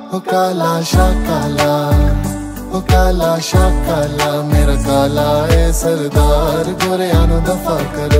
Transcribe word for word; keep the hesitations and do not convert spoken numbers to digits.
हो काला शाह काला, हो काला शाह काला, मेरा काला ए सरदार गोरियां नू दफा कर।